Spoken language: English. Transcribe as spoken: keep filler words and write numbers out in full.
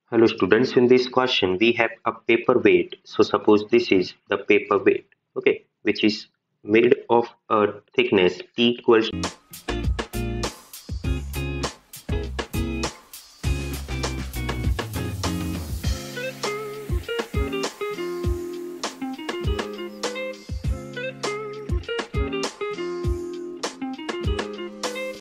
Hello students, in this question we have a paperweight. So suppose this is the paperweight, okay, which is made of a thickness T equals